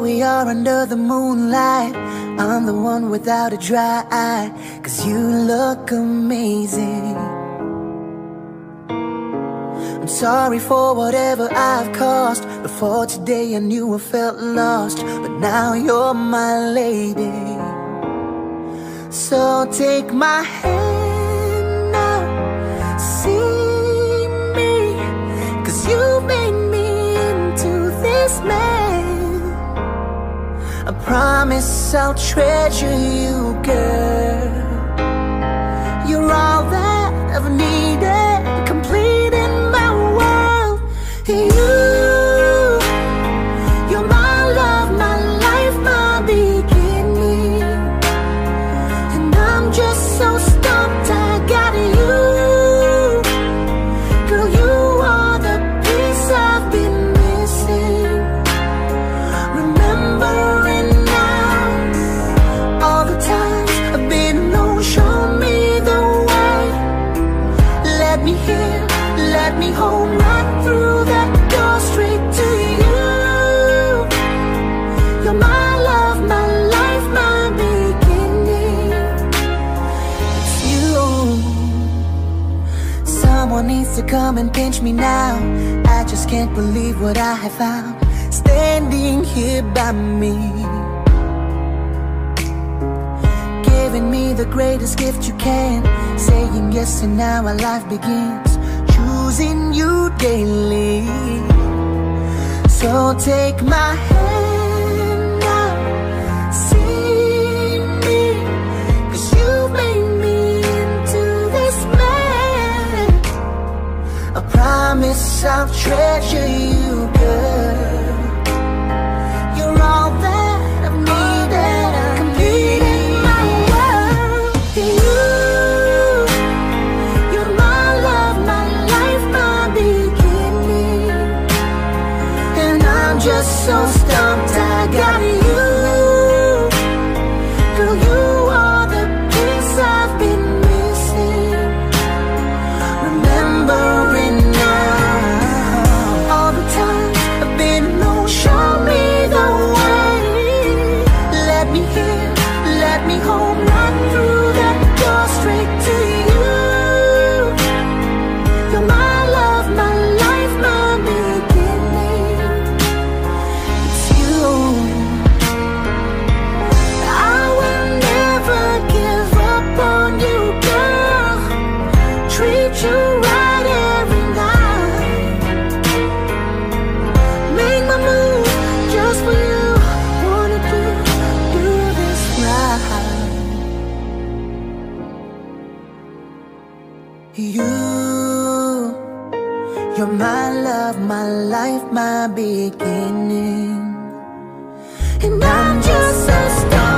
we are under the moonlight. I'm the one without a dry eye, 'cause you look amazing. I'm sorry for whatever I've caused. Before today I knew I felt lost, but now you're my lady. So take my hand now, see me, 'cause you made me into this man. I promise I'll treasure you, girl. You're all that I've needed, complete in my world. You're my love, my life, my beginning. And I'm just so stumped I got you. Girl, you are the piece I've been missing. Remembering now all the times I've been low, show me the way. Let me hear, let me hold right through that door straight to you. You're my love, my life, my beginning. It's you. Someone needs to come and pinch me now. I just can't believe what I have found, standing here by me, giving me the greatest gift you can, saying yes and now our life begins, choosing you daily. So take my hand now, see me, 'cause you made me into this man. I promise I'll treasure you, girl. You're all that I've needed, complete in my world. You're my love, my life, my beginning. And I'm just so stumped I got you. Girl, you are the piece I've been missing. Remembering now all the times I've been low, show me the way. Let me hear, let me hold right through that door straight to you. You're my love, my life, my beginning. It's you. I will never give up on you, girl. Treat you right every night. Make my move just for you. Wanna do this right. You're my love, my life, my beginning. And I'm just so stuck.